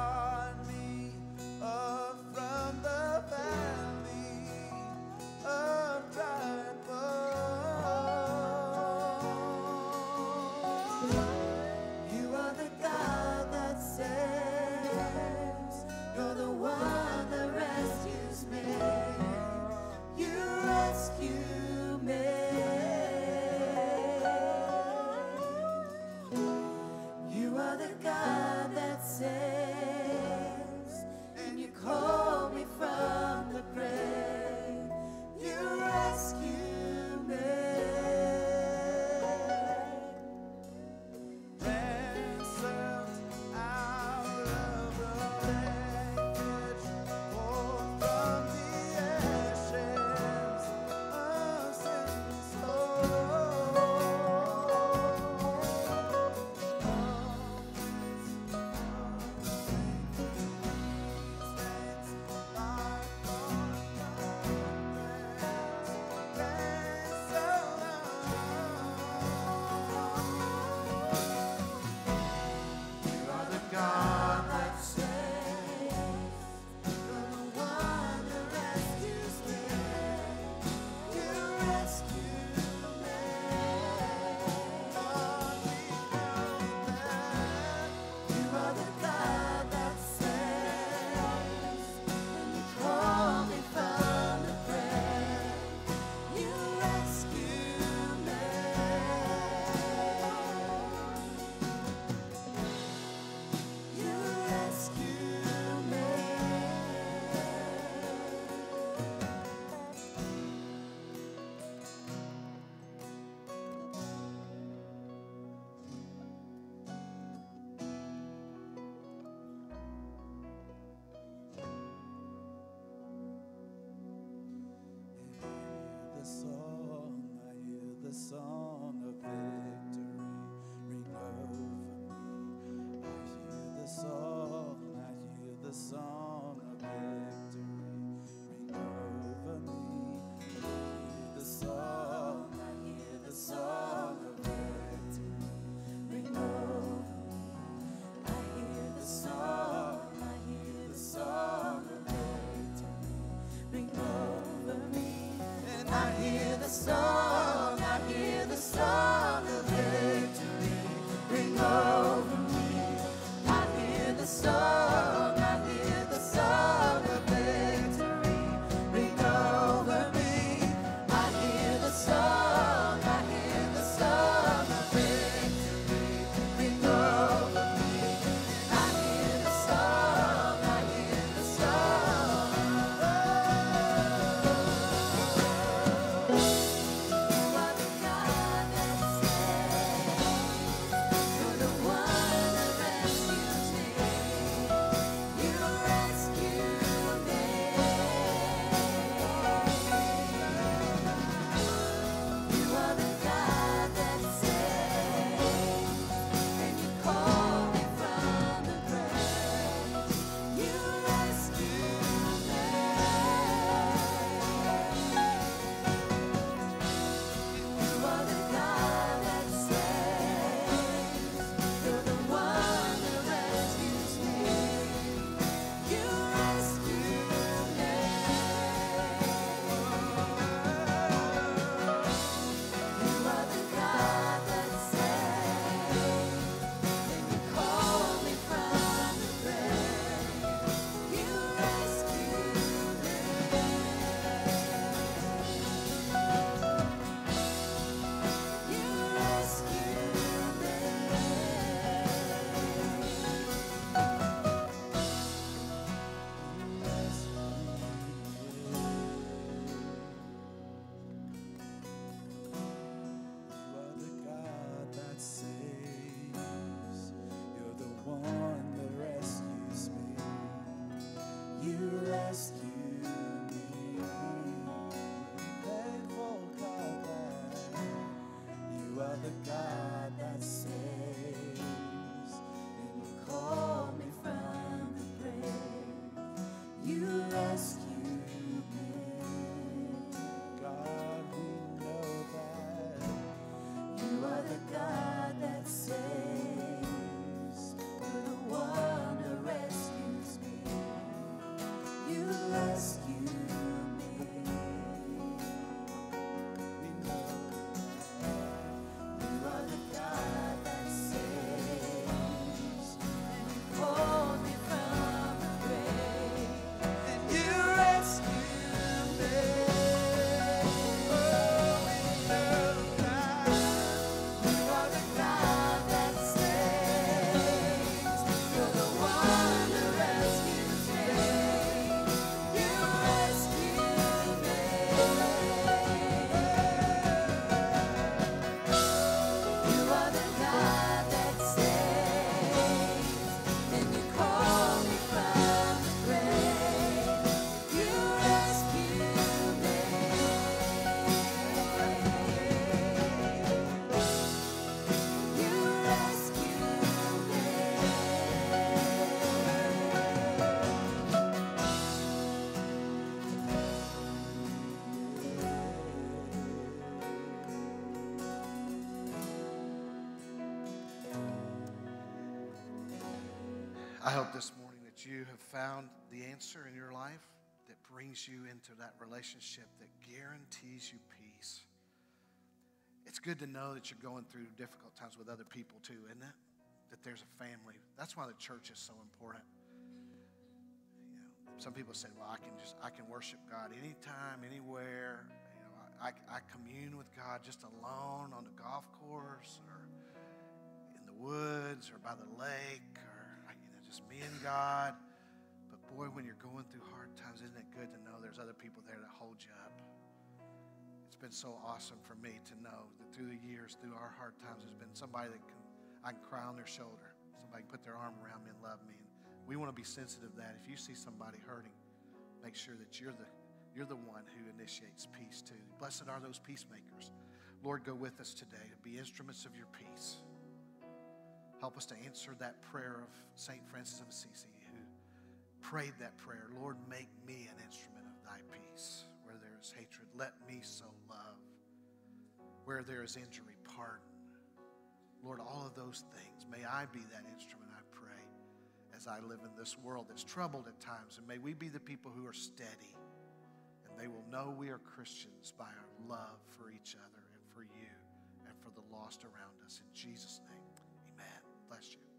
I hope this morning that you have found the answer in your life that brings you into that relationship that guarantees you peace. It's good to know that you're going through difficult times with other people too, isn't it? That there's a family. That's why the church is so important. You know, some people say, well, I can worship God anytime, anywhere. You know, I commune with God just alone on the golf course or in the woods or by the lake or just me and God. But boy, when you're going through hard times, isn't it good to know there's other people there that hold you up? It's been so awesome for me to know that through the years, through our hard times, there's been somebody that I can cry on their shoulder. Somebody can put their arm around me and love me. And we want to be sensitive to that. If you see somebody hurting, make sure that you're the one who initiates peace too. Blessed are those peacemakers. Lord, go with us today to be instruments of your peace. Help us to answer that prayer of St. Francis of Assisi, who prayed that prayer. Lord, make me an instrument of thy peace. Where there is hatred, let me sow love. Where there is injury, pardon. Lord, all of those things, may I be that instrument, I pray, as I live in this world that's troubled at times. And may we be the people who are steady. And they will know we are Christians by our love for each other and for you and for the lost around us. In Jesus' name. Bless you.